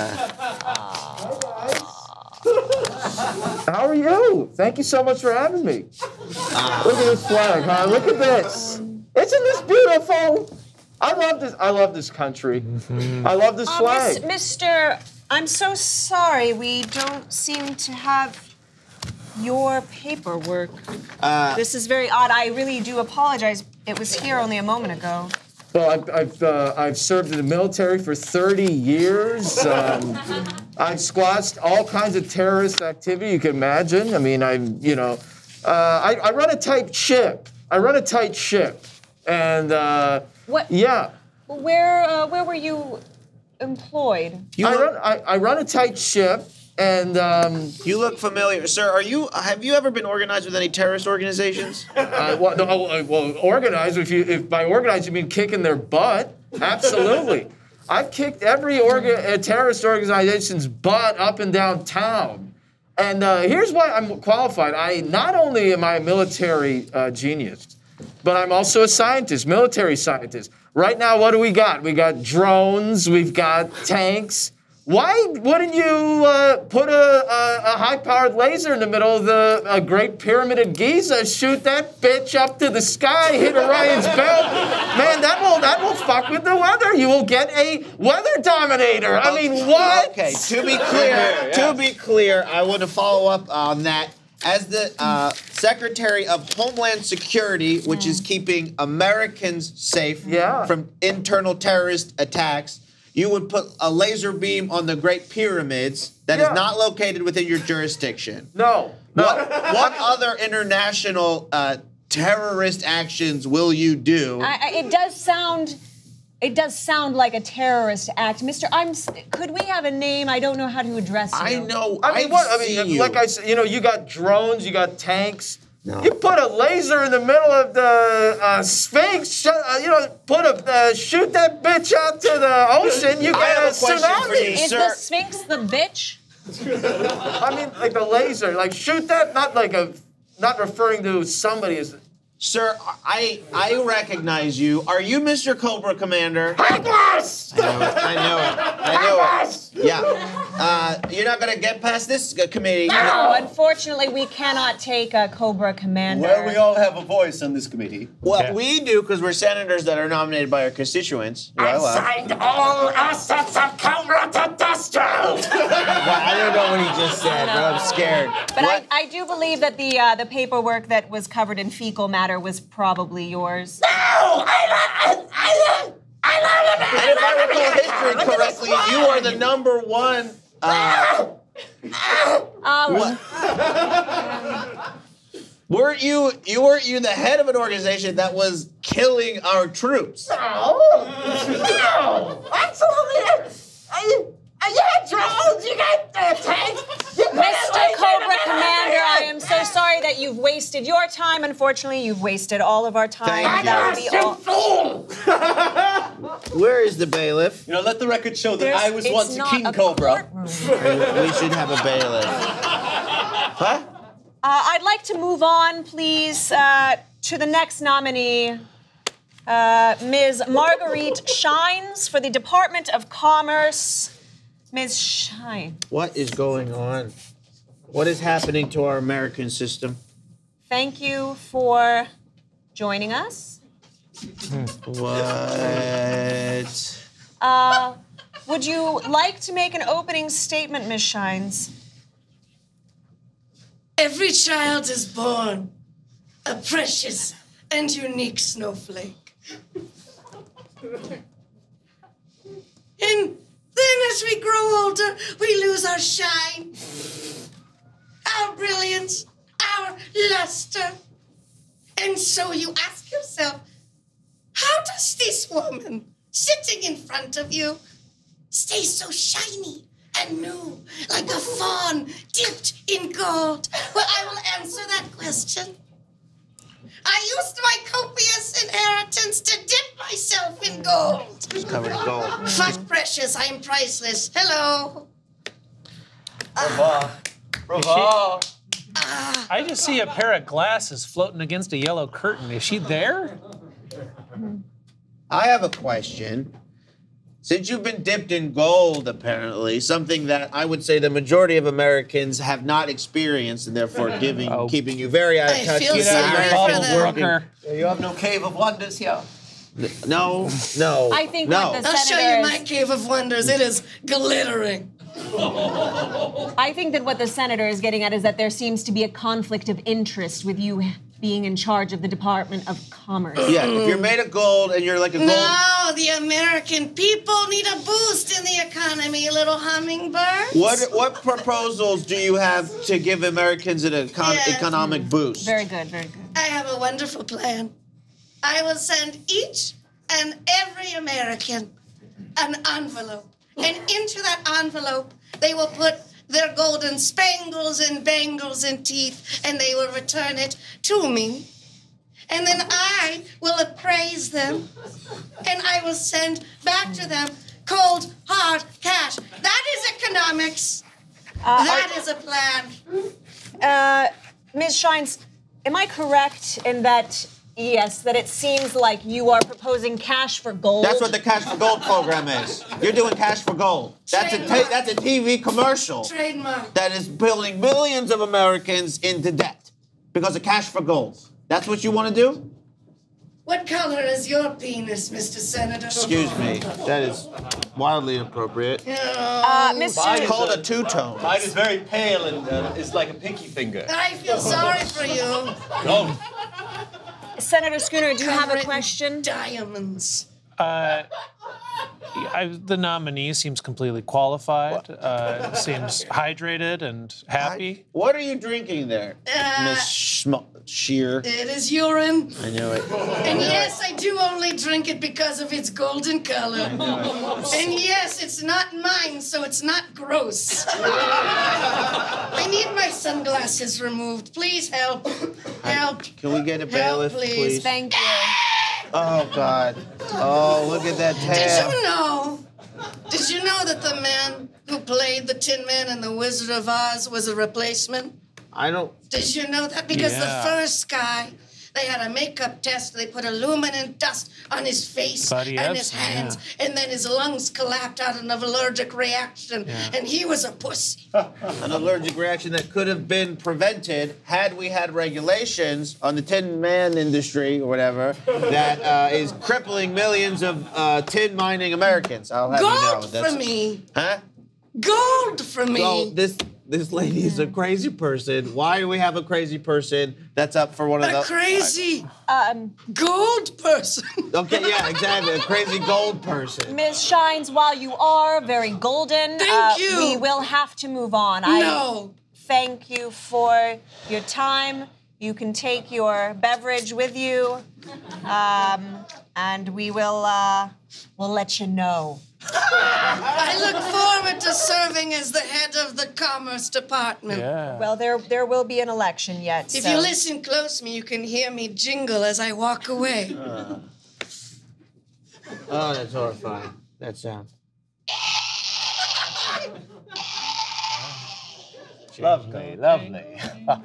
How are you? Thank you so much for having me. Look at this flag, huh? Look at this. Isn't this beautiful? I love this country. I love this flag. Mr. I'm so sorry, we don't seem to have your paperwork. This is very odd. I really do apologize. It was here only a moment ago. Well, I've served in the military for 30 years. I've squashed all kinds of terrorist activity you can imagine. I mean, I run a tight ship. And What? yeah. Where were you employed? I run a tight ship, and You look familiar, sir. Have you ever been organized with any terrorist organizations? organized. If by organized you mean kicking their butt, absolutely. I've kicked every terrorist organization's butt up and down town. And here's why I'm qualified. Not only am I a military genius, but I'm also a scientist, military scientist. Right now, what do we got? We got drones, we've got tanks. Why wouldn't you put a high-powered laser in the middle of the Great Pyramid of Giza, shoot that bitch up to the sky, hit Orion's belt? Man, that will fuck with the weather. You will get a weather dominator. I mean, what? Okay, to be clear, I want to follow up on that. As the Secretary of Homeland Security, which is keeping Americans safe from internal terrorist attacks, you would put a laser beam on the Great Pyramids that is not located within your jurisdiction. No. What other international terrorist actions will you do? It does sound like a terrorist act, Mr. Could we have a name? I don't know how to address you. I know. Like I said, you got drones, you got tanks. No. You put a laser in the middle of the Sphinx, shoot that bitch out to the ocean, you get a tsunami. Is the Sphinx the bitch? I mean, like the laser, like shoot that, not referring to somebody as. Sir, I recognize you. Are you Mr. Cobra Commander? Yes! I know it. Yeah. You're not going to get past this committee. No, unfortunately, we cannot take a Cobra Commander. Well, we all have a voice on this committee. Well, we do because we're senators that are nominated by our constituents. I signed all assets of Cobra to dust. Well, I don't know what he just said, but I'm scared. But I do believe that the paperwork that was covered in fecal matter was probably yours. No! I love And if I recall history correctly, you are the number one. Weren't you the head of an organization that was killing our troops. No, absolutely. You had drones, you got tanks. Mr. Cobra Commander, I am so sorry that you've wasted your time. Unfortunately, you've wasted all of our time. Thank That would be all. Where is the bailiff? You know, let the record show that I was It's once a not king a cobra. We should have a bailiff. Huh? I'd like to move on, please, to the next nominee, Ms. Marguerite Shines for the Department of Commerce. Ms. Shine. What is going on? What is happening to our American system? Thank you for joining us. What? Would you like to make an opening statement, Ms. Shines? Every child is born a precious and unique snowflake. And then as we grow older, we lose our shine, our brilliance, our luster. And so you ask yourself, how does this woman sitting in front of you stay so shiny and new, like a fawn dipped in gold? Well, I will answer that question. I used my copious inheritance to dip myself in gold. It's covered in gold. Fuck precious, I am priceless. Hello. Bravo. Bravo. I just see a pair of glasses floating against a yellow curtain. Is she there? I have a question. Since you've been dipped in gold, apparently, something that I would say the majority of Americans have not experienced, and therefore keeping you very out of I touch. feel with sorry your for them. Worker. You have no cave of wonders here. No. I think no. what the I'll show you senators... my cave of wonders. It is glittering. I think that what the senator is getting at is that there seems to be a conflict of interest with you being in charge of the Department of Commerce. Yeah, if you're made of gold and you're like a gold... No, the American people need a boost in the economy, little hummingbirds. What proposals do you have to give Americans an economic boost? Very good, very good. I have a wonderful plan. I will send each and every American an envelope. And into that envelope, they will put their golden spangles and bangles and teeth, and they will return it to me. And then I will appraise them, and I will send back to them cold, hard cash. That is economics. That is a plan. Ms. Shines, am I correct in that, yes, that it seems like you are proposing cash for gold? That's what the Cash for Gold program is. You're doing Cash for Gold. That's a TV commercial Trademark. that is building millions of Americans into debt because of Cash for Gold. That's what you want to do? What color is your penis, Mr. Senator? Excuse me. That is wildly inappropriate. Mr. It's called a two-tone. Mine is very pale and is like a pinky finger. I feel sorry for you. No. Senator Schooner, do you have a question? Diamonds. The nominee seems completely qualified, seems hydrated and happy. What are you drinking there, Miss Shear? It is urine. I knew it. And yes, I do only drink it because of its golden color. And yes, it's not mine, so it's not gross. I need my sunglasses removed. Please help. Help. Can we get a bailiff, Help, please? Thank you. Oh, God. Oh, look at that tab. Did you know that the man who played the Tin Man in The Wizard of Oz was a replacement? I don't... Did you know that? Because the first guy, they had a makeup test. They put aluminum dust on his face Bardia, and his hands, and then his lungs collapsed out of an allergic reaction, and he was a pussy. An allergic reaction that could have been prevented had we had regulations on the tin man industry or whatever that is crippling millions of tin mining Americans. I'll have Gold you know. for me. Huh? Gold for me. So this lady is a crazy person. Why do we have a crazy person that's up for one of the... A crazy gold person. Okay, yeah, exactly. A crazy gold person. Ms. Shines, while you are very golden, Thank you. we will have to move on. No. I thank you for your time, You can take your beverage with you, and we will we'll let you know. I look forward to serving as the head of the Commerce Department. Yeah. Well, there will be an election yet. If so. you listen close, you can hear me jingle as I walk away. Oh, that's horrifying. That sound. Lovely, lovely.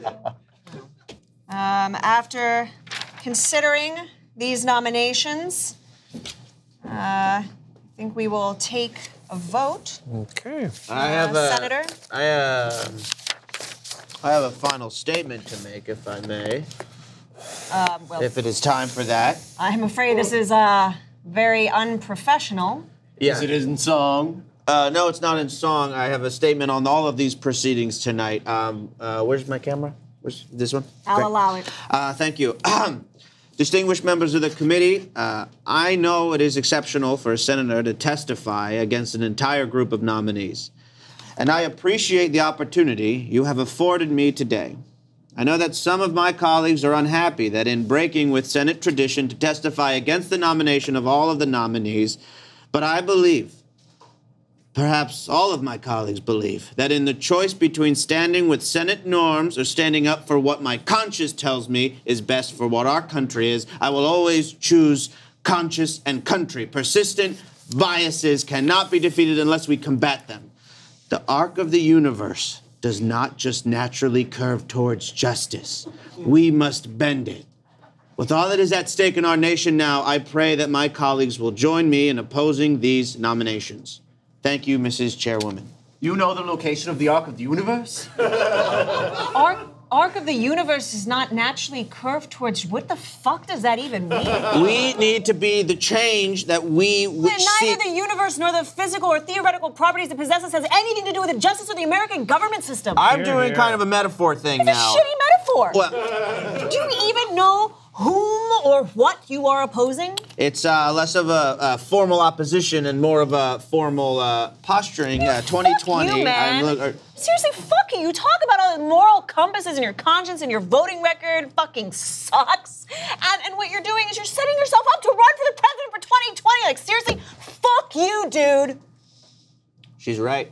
After considering these nominations, I think we will take a vote. Okay. I have Senator? I have a final statement to make, if I may. Well, If it is time for that. I'm afraid this is very unprofessional. Yeah. Is it in song? No, it's not in song. I have a statement on all of these proceedings tonight. Where's my camera? Where's this one? I'll Great. allow it. Thank you. Distinguished members of the committee, I know it is exceptional for a senator to testify against an entire group of nominees. And I appreciate the opportunity you have afforded me today. I know that some of my colleagues are unhappy that in breaking with Senate tradition to testify against the nomination of all of the nominees, but I believe, perhaps all of my colleagues believe, that in the choice between standing with Senate norms or standing up for what my conscience tells me is best for what our country is, I will always choose conscience and country. Persistent biases cannot be defeated unless we combat them. The arc of the universe does not just naturally curve towards justice. We must bend it. With all that is at stake in our nation now, I pray that my colleagues will join me in opposing these nominations. Thank you, Mrs. Chairwoman. You know the location of the arc of the universe? Arc of the universe is not naturally curved towards. What the fuck does that even mean? We need to be the change that we Neither the universe nor the physical or theoretical properties it possesses has anything to do with the justice of the American government system. I'm doing kind of a metaphor thing It's now. a shitty metaphor. Well, do you even know whom or what you are opposing? it's less of a formal opposition and more of a formal posturing. 2020. You, man. I'm Seriously, fuck you. You talk about all the moral compasses and your conscience and your voting record fucking sucks. And what you're doing is you're setting yourself up to run for the president for 2020. Like, seriously, fuck you, dude. She's right.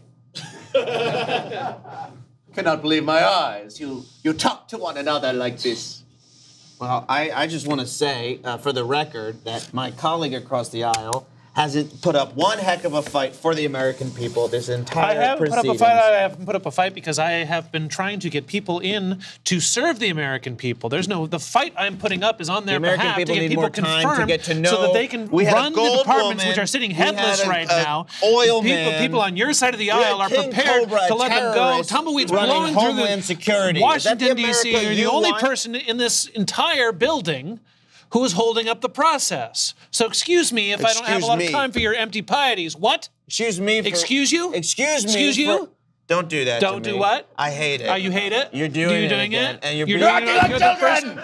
Cannot believe my eyes. You talk to one another like this. Well, I just want to say, for the record, that my colleague across the aisle hasn't put up one heck of a fight for the American people this entire I haven't put up a proceedings. fight. I haven't put up a fight because I have been trying to get people in to serve the American people. The fight I'm putting up is on their American behalf people to get need people more time to confirmed get to know. so that they can We had a run the gold departments woman. which are sitting We had headless right a now. oil people, man. people on your side of the We had aisle are King prepared Cobra, to let them go. terrorist Tumbleweeds running blowing through Homeland Security. Is that the Washington, D.C. America You're the you only want? person in this entire building who is holding up the process. So excuse me if I don't have a lot of time for your empty pieties. What? Excuse me. Excuse you? Excuse me. Excuse you? Don't do that. Don't to do me. what? I hate it. You hate it? You're doing it? And you're doing being it like children.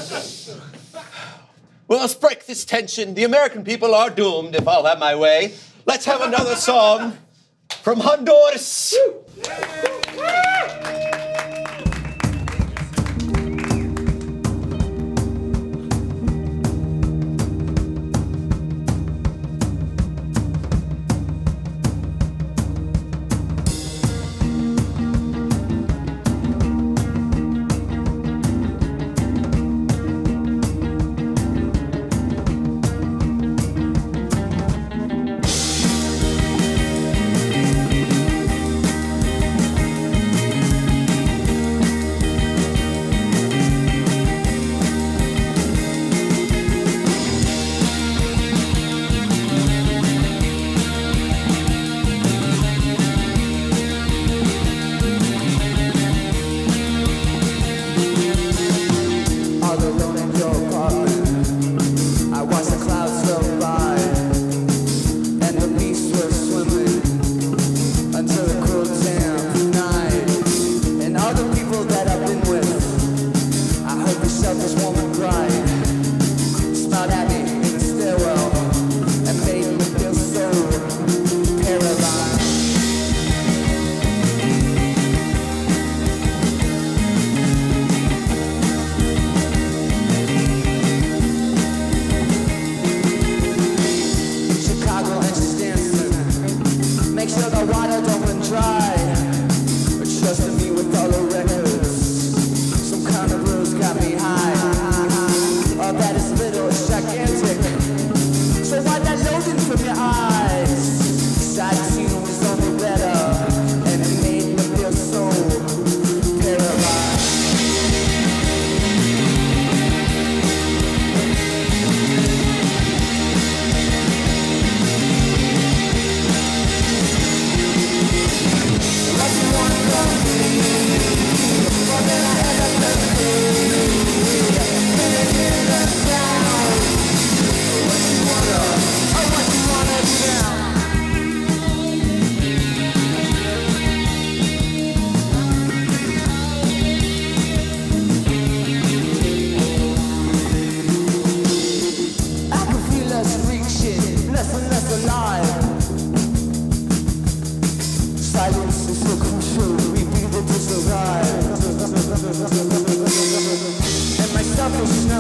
Well, let's break this tension. The American people are doomed, if I'll have my way. Let's have another song from Honduras.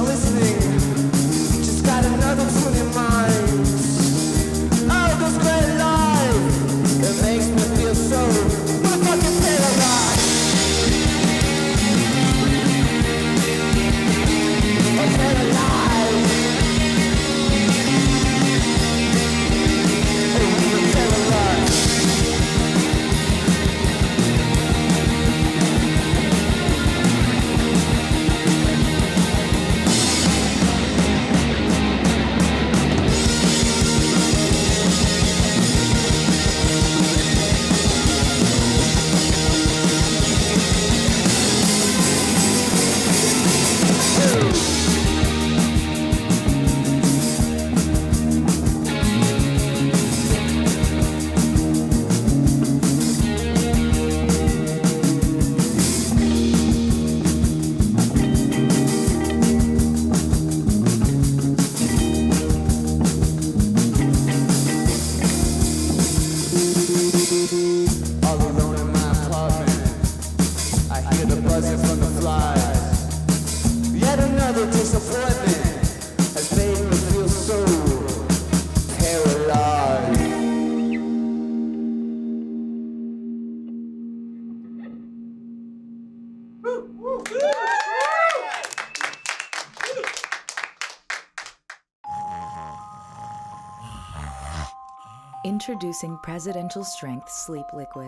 listening. Just got another tune in mind. Oh, this great life, it makes me feel so motherfucking paralyzed. I'm paralyzed. Oh, I'm paralyzed. All alone in my apartment, I hear the buzzing from the flies. Yet another disappointment has made me feel so paralyzed. Introducing Presidential Strength Sleep Liquid.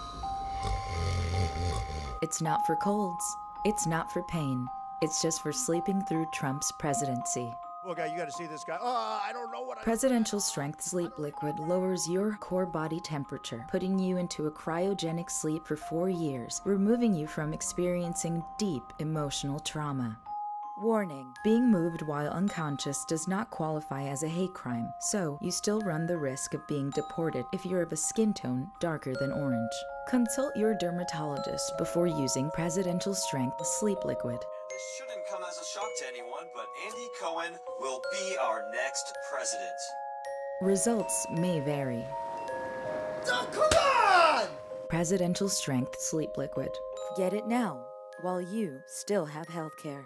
It's not for colds. It's not for pain. It's just for sleeping through Trump's presidency. Look, you gotta see this guy. Oh, I don't know what Presidential Strength Sleep Liquid lowers your core body temperature, putting you into a cryogenic sleep for 4 years, removing you from experiencing deep emotional trauma. Warning: being moved while unconscious does not qualify as a hate crime, so you still run the risk of being deported if you're of a skin tone darker than orange. Consult your dermatologist before using Presidential Strength Sleep Liquid. This shouldn't come as a shock to anyone, but Andy Cohen will be our next president. Results may vary. Oh, come on! Presidential Strength Sleep Liquid. Get it now, while you still have health care.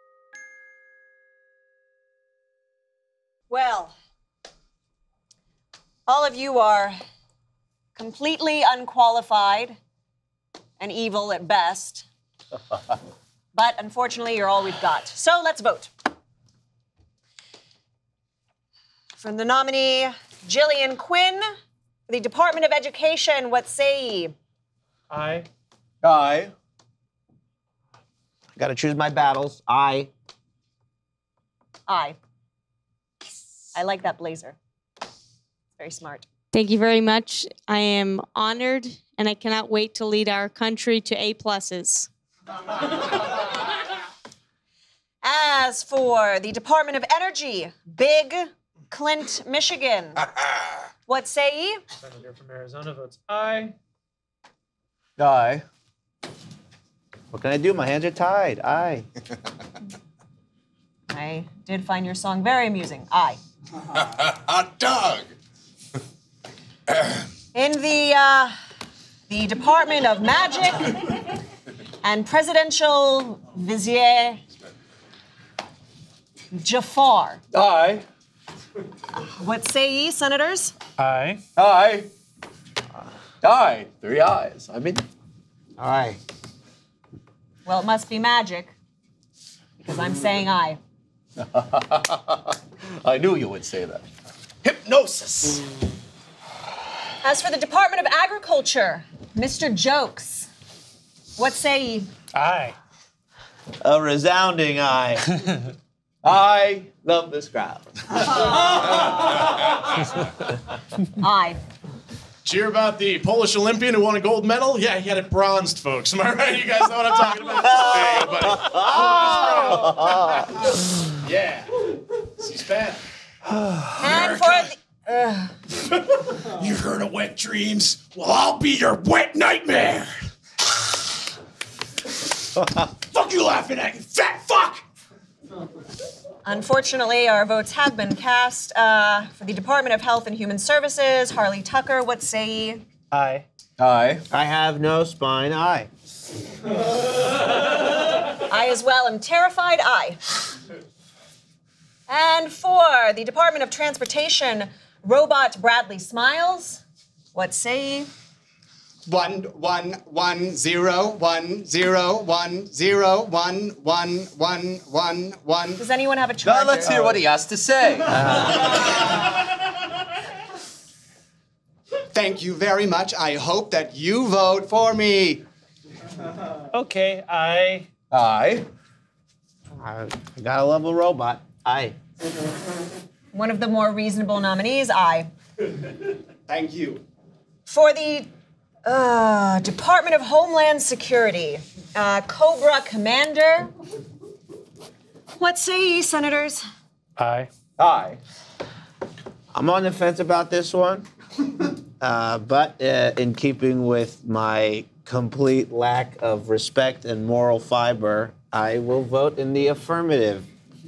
Well, all of you are completely unqualified and evil at best. But unfortunately, you're all we've got. So let's vote. For the nominee, Gillian Quinn, for the Department of Education, what say ye? Aye. Aye. Gotta choose my battles. Aye. Aye. I like that blazer. Very smart. Thank you very much. I am honored, and I cannot wait to lead our country to A+. As for the Department of Energy, Big Clint, Michigan, what say ye? Senator from Arizona votes aye. Aye. What can I do? My hands are tied. Aye. I did find your song very amusing. Aye. Hot dog. In the Department of Magic and Presidential Vizier, Jafar. Aye. What say ye, senators? Aye. Aye. Aye. 3 ayes. I mean, aye. Well, it must be magic, because I'm saying aye. I knew you would say that. Hypnosis. As for the Department of Agriculture, Mr. Jokes, what say ye? Aye. A resounding aye. I love this crowd. Aye. Did you hear about the Polish Olympian who won a gold medal? Yeah, he had it bronzed, folks. Am I right? You guys know what I'm talking about? There you go, buddy. Yeah. C-SPAN. And for the... You heard of wet dreams? Well, I'll be your wet nightmare. Fuck you laughing at, you fat fuck! Unfortunately, our votes have been cast. For the Department of Health and Human Services, Harley Tucker, what say ye? Aye. Aye. I have no spine. Aye. I as well am terrified. Aye. And for the Department of Transportation, Robot Bradley Smiles, what say ye? 1-1-1-0-1-0-1-0-1-1-1-1-1. Does anyone have a charger? Now let's hear what he has to say. Thank you very much. I hope that you vote for me. Okay, I gotta love a robot. Aye. One of the more reasonable nominees, aye. Thank you. For the Department of Homeland Security, Cobra Commander, what say ye, Senators? Aye. Aye. I'm on the fence about this one, but in keeping with my complete lack of respect and moral fiber, I will vote in the affirmative.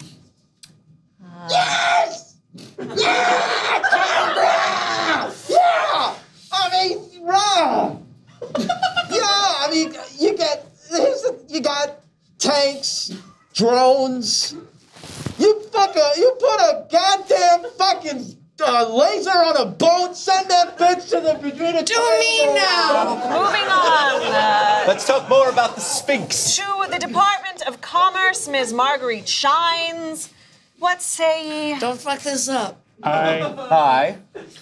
Yes! Yeah! Cobra! Yeah! I mean, raw! Yeah, I mean, you got tanks, drones. You put a goddamn fucking laser on a boat, send that bitch to the Bermuda Do me now! Moving on. Let's talk more about the Sphinx. To the Department of Commerce, Ms. Marguerite Shines, what say ye? Don't fuck this up. Aye. Aye.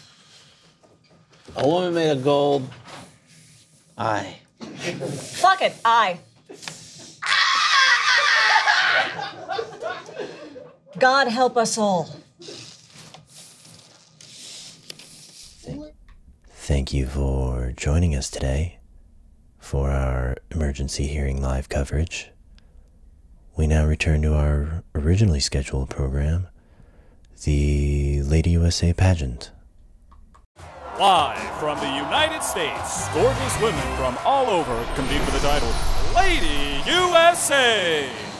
A woman made of gold. Aye. Fuck it, aye. God help us all. Thank you for joining us today for our emergency hearing live coverage. We now return to our originally scheduled program, the Lady USA pageant. Live from the United States, gorgeous women from all over compete for the title Lady USA.